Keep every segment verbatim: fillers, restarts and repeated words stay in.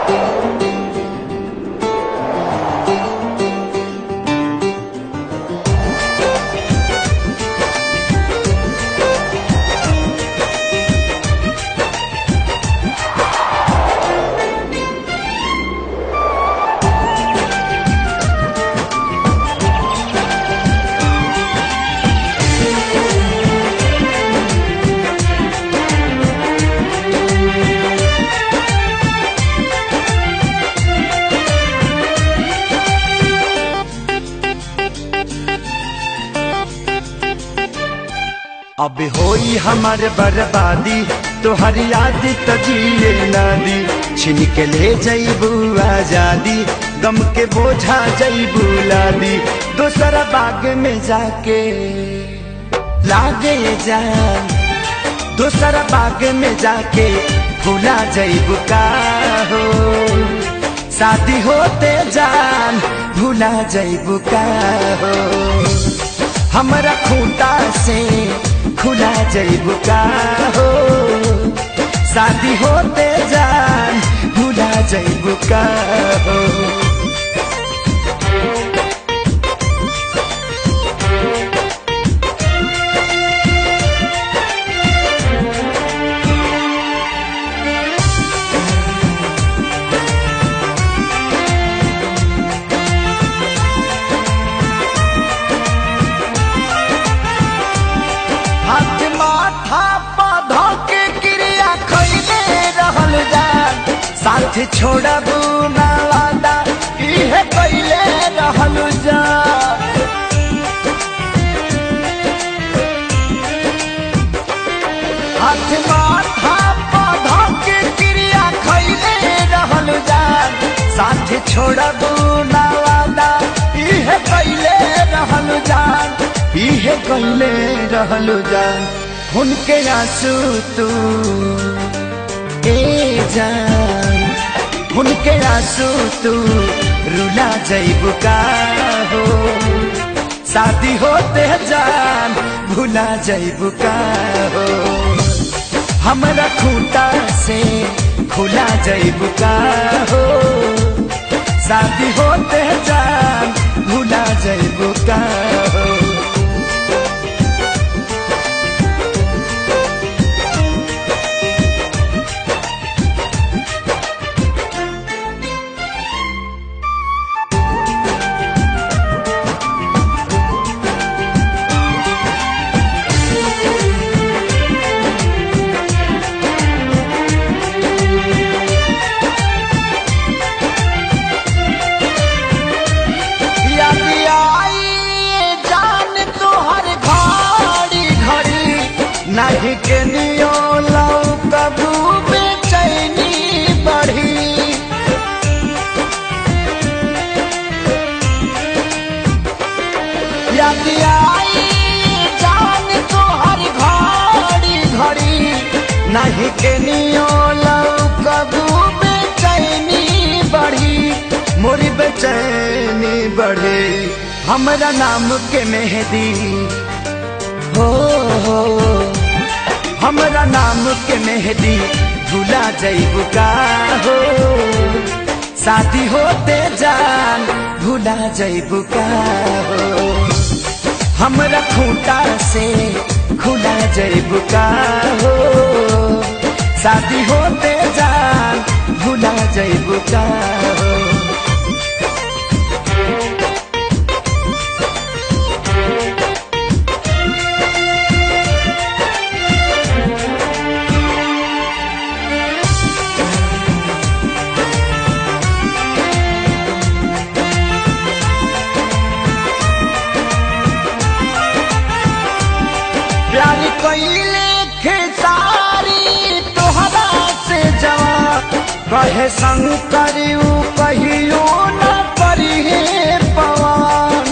अब होई हमार बर्बादी तोहर याद तो जिए ना दी, छिन के ले जईबू आजादी, गम के बोझा जईबू लादी, दूसरा बाग में जाके लागे जान, दूसरा बाग में जाके भूला जईबू का हो, शादी होते जान भूला जईबू का हो, हमारा खूंटा से खुला जईबू का हो, शादी होते जान भूला जईबू का हो। साथ छोड़बू ना वादा इहे कइले रहलू जा, हाथ माथा पौधा के क्रिया खइले रहलू जा, साथ छोड़बू ना वादा इहे कइले रहलू जा, इहे कइले रहलू जा, उनके आंसू तू ए जान, उनके आंसू तू रुला जईबू का हो, शादी होते जान भूला जईबू का हो, हमरा खूंटा से खुला जईबू का हो, शादी होते जान भूला जईबू का हो। नहीं के नियो लाओ कबू बेचैनी बढ़ी, याद आई जान तो हर घड़ी घड़ी, नहीं के नियो लाओ कबू बेचैनी बढ़ी, मोरी बेचैनी बढ़ी, हमरा नाम के मेहंदी हो हो, हमरा नाम के मेहंदी भूला जईबू का हो, शादी होते जान भूला जईबू का हो, हमरा खूंटा से खुला जईबू का हो, शादी होते जान भूला जईबू का हो। प्यार कइले खेसारी तोहरा से जवा, कहे संग करियो कहियो न करिहे पवन,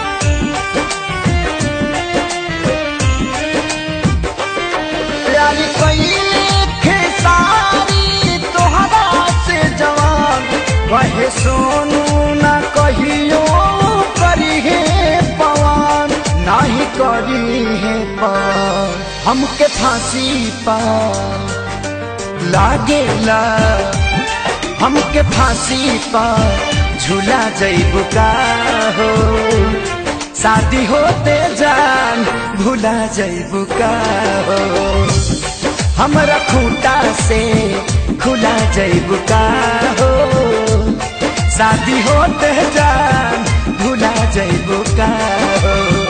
प्यार कइले खेसारी तोहरा से जवा, कहे सोनू न कहियो करिहे पवन, नहीं करी है पार हमके फांसी पा लागेला, हमके फांसी पर झूला जइबू का हो, शादी होते जान भूला जइबू का हो, हमरा खूंटा से खुला जइबू का हो, शादी होते जान भूला जइबू का हो।